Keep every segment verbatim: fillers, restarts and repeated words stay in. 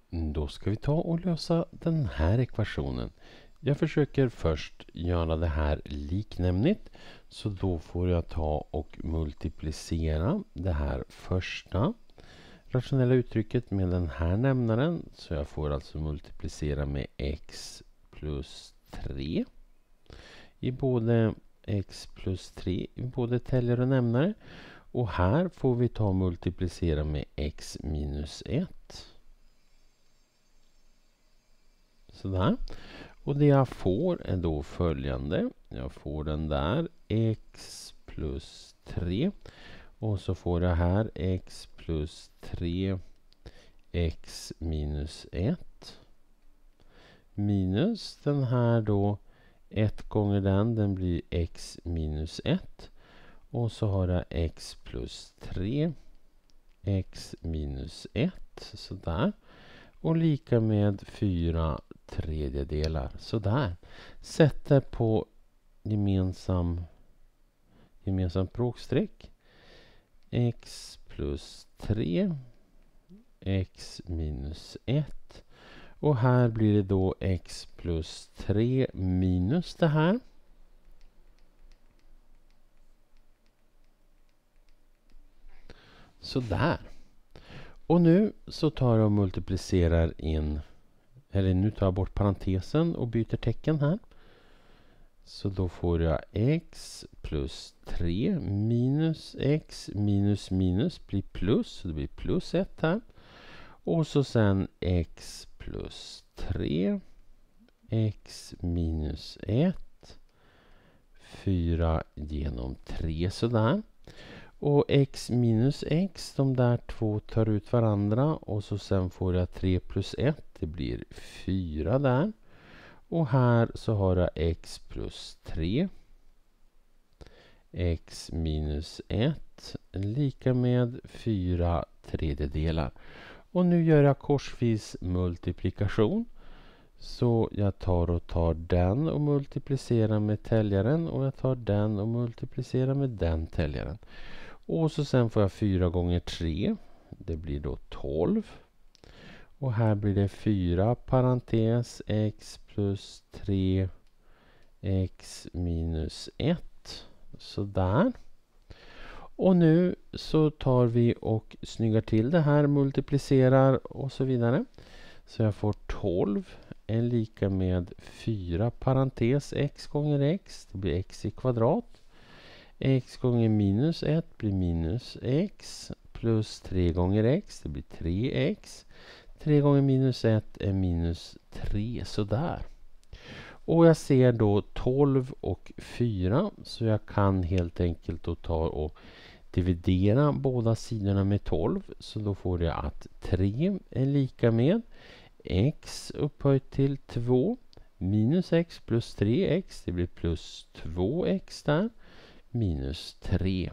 Då ska vi ta och lösa den här ekvationen. Jag försöker först göra det här liknämnigt. Så då får jag ta och multiplicera det här första rationella uttrycket med den här nämnaren. Så jag får alltså multiplicera med x plus tre. I både x plus tre i både täljare och nämnare. Och här får vi ta och multiplicera med x minus ett. Sådär. Och det jag får är då följande. Jag får den där x plus tre. Och så får jag här x plus tre x minus ett. Minus den här då. ett gånger den, den blir x minus ett. Och så har jag x plus tre x minus ett. Sådär. Och lika med fyra tredjedelar. Sådär. Sätter på gemensam gemensam bråkstreck. X plus tre. X minus ett. Och här blir det då x plus tre minus det här. Sådär. Och nu så tar jag och multiplicerar in, eller nu tar jag bort parentesen och byter tecken här. Så då får jag x plus tre minus x minus minus blir plus. Så det blir plus ett här. Och så sen x plus tre x minus ett. fyra genom tre sådär. Och x minus x, de där två tar ut varandra. Och så sen får jag tre plus ett, det blir fyra där. Och här så har jag x plus tre. X minus ett lika med fyra tredjedelar. Och nu gör jag korsvis multiplikation. Så jag tar och tar den och multiplicerar med täljaren. Och jag tar den och multiplicerar med den täljaren. Och så sen får jag fyra gånger tre. Det blir då tolv. Och här blir det fyra parentes x plus tre x minus ett. Sådär. Och nu så tar vi och snyggar till det här, multiplicerar och så vidare. Så jag får tolv är lika med fyra parentes x gånger x. Det blir x i kvadrat. X gånger minus ett blir minus x. Plus tre gånger x, det blir tre x. tre gånger minus ett är minus tre, sådär. Och jag ser då tolv och fyra. Så jag kan helt enkelt då ta och dividera båda sidorna med tolv. Så då får jag att tre är lika med x upphöjt till två. Minus x plus tre x. Det blir plus två x där. Minus tre.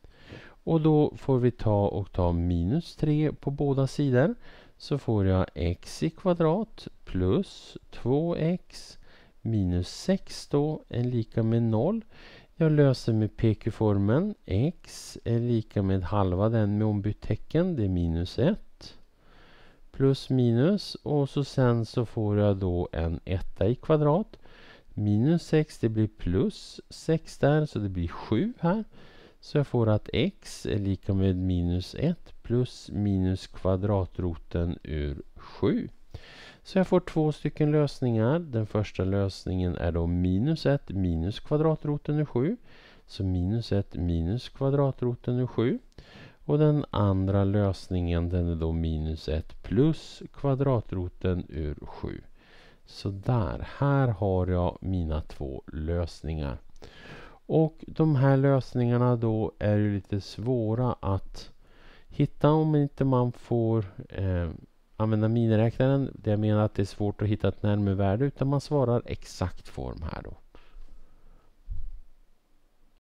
Och då får vi ta och ta minus tre på båda sidor. Så får jag x i kvadrat plus två x minus sex då är lika med noll. Jag löser med P Q-formeln. X är lika med halva den med ombytt tecken. Det är minus ett. Plus minus. Och så sen så får jag då en etta i kvadrat. Minus sex, det blir plus sex där. Så det blir sju här. Så jag får att x är lika med minus ett plus minus kvadratroten ur sju. Så jag får två stycken lösningar. Den första lösningen är då minus ett minus kvadratroten ur sju. Så minus ett minus kvadratroten ur sju. Och den andra lösningen, den är då minus ett plus kvadratroten ur sju. Så där, här har jag mina två lösningar. Och de här lösningarna då är ju lite svåra att hitta om inte man får eh, använda miniräknaren. Det jag menar att det är svårt att hitta ett närmare värde, utan man svarar exakt form här då.